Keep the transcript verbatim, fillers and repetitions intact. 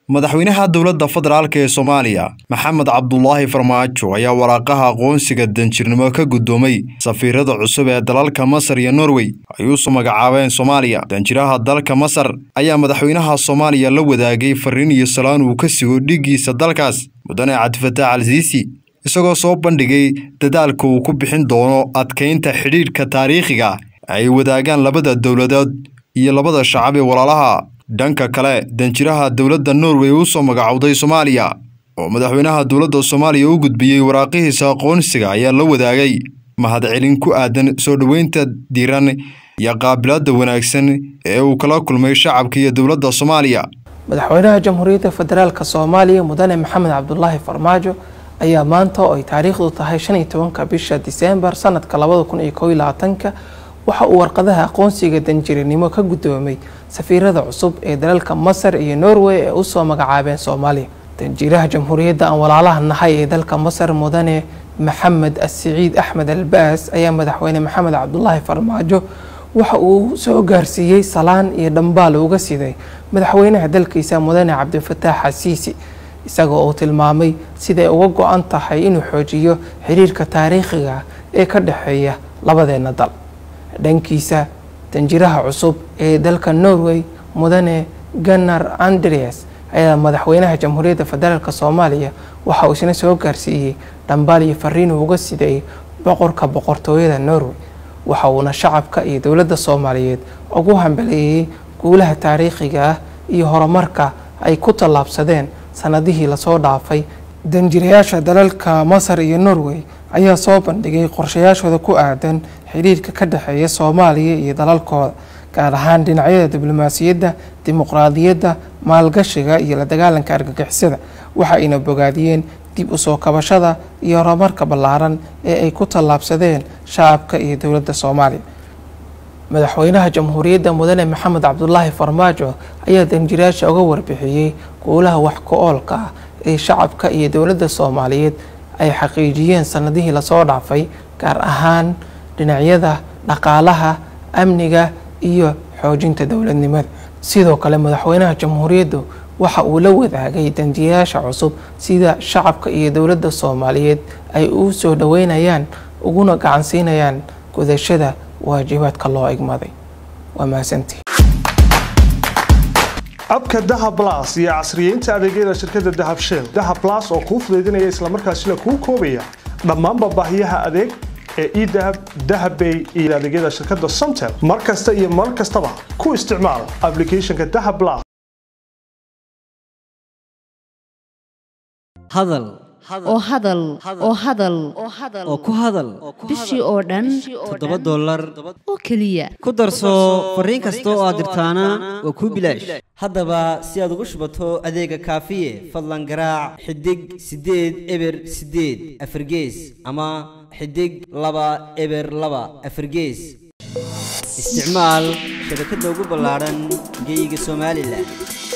madaxweynaha dowladda federaalka ee Soomaaliya Maxamed Cabdullaahi Farmaajo ayaa waraaqaha aqoonsiga danjirnimo ka gudoomay safiirada cusub ee dalalka Masar iyo Norway ay u soo magacaabeen Soomaaliya. Danjiraha dalka Masar ayaa madaxweynaha Soomaaliya la wadaagay fariin iyo salaan uu ka sigo dhigiisa dalkaas Mudane Cabdifataax Al-Siisi isagoo soo bandhigay dadaalka uu ku bixin doono adkeynta xiriirka taariikhiga ay wadaagaan labada dowladood iyo labada shacab ee walaalaha. dhanka kale danjiraha dowladda Norway uu soo magacawday Soomaaliya oo madaxweynaha dowladda Soomaaliya u gudbiyay waraaqihiisa aqoonsiga ayaa la wadaagay mahadcelin ku aadan soo dhaweynta diiran iyo qaabilada wanaagsan ee uu kala kulmay shacabka iyo dowladda Soomaaliya. madaxweynaha Jamhuuriyadda Federaalka Soomaaliya Mudane Maxamed Cabdullaahi Farmaajo ayaa maanta oo ay taariikhdu tahay shan iyo tobanka bisha December sanadka laba kun iyo kow iyo labaatan waxa uu warqadaha aqoonsiga danjirinimo ka gudoomay safiirada cusub ee dalalka Masar iyo Norway ee u soo magacaabeen Soomaaliya. danjiraha Jamhuuriyadda aan walaalaha nahay ee dalka Masar Mudane Maxamed As-Saciid Axmed Al-Baas ayaa madaxweyne Maxamed Cabdullaahi Farmaajo waxa uu soo gaarsiiyay salaan iyo dhambaal uga siday madaxweynaha dalkiisa Mudane Cabdifataax Al-Siisi isagoo uu tilmaamay sida ay uga go'an tahay inuu xoojiyo xiriirka taariikhiga ee ka dhaxeeya labadeena dal. dhankiisa danjiraha cusub ee dalka Norway Mudane Gunnar Andreas ayaa madaxweynaha Jamhuuriyadda Federaalka Soomaaliya waxa uu isna soo gaarsiiyay dhambaal iyo fariin uga siday boqorka boqortooyada Norway waxa uuna shacabka iyo dowladda Soomaaliyeed ugu hambaleeyay guulaha taariikhiga ah iyo horumarka ay ku tallaabsadeen sanadihii la soo dhaafay. danjirayaasha dalalka Masar iyo Norway ayaa soo bandhigay qorshayaashooda ku aadan xiriirka ka dhaxeeya Soomaaliya iyo dalalkooda gaar ahaan dhinacyada diblomaasiyadda, dimuqraadiyadda, maalgashiga iyo la dagaalanka argagixisada. waxa ayna bogaadiyeen dib u soo kabashada iyo horumarka ballaaran ee ay ku tallaabsadeen shacabka iyo dowladda Soomaaliya. madaxweynaha Jamhuuriyadda Mudane Maxamed Cabdullaahi Farmaajo ayaa danjirayaasha uga warbixiyay guulaha wax ku oolka ah ee shacabka iyo dowladda Soomaaliyeed ay xaqiijiyeen sanadihii la soo dhaafay gaar ahaan dhinacyada dhaqaalaha, amniga iyo xoojinta dowladnimada. sidoo kale madaxweynaha Jamhuuriyadda waxa uu la wadaagay danjirayaasha cusub sida shacabka iyo dowladda Soomaaliyeed ay u soo dhaweynayaan uguna gacan siinayaan gudashada waajibaadka loo igmaday. waa mahadsantihiin. abka Dahab Plus iyo casriyeynta adeegyada shirkadda Dahab Shell. Dahab Plus oo kuu fududeynaya isla markaasina kuu koobaya dhammaan baahiyaha adeeg ee e-Dahab, Dahab Pay iyo adeegyada shirkadda Somtel. mar kasta iyo mar kastaba ku isticmaal applicationka Dahab Plus. hadal oo hadal oo hadal oo ku hadal bishii oo dhan toddoba dollar oo kaliya ku darso fariin kasta oo aad dirtaana waa ku bilaash. haddaba si aad ugu shubato adeega kaafiye fadlan garaac xidig sideed eber sideed afargees ama xidig laba eber laba afargees. isticmaal shabakadda ugu ballaaran geyga Soomaaliland.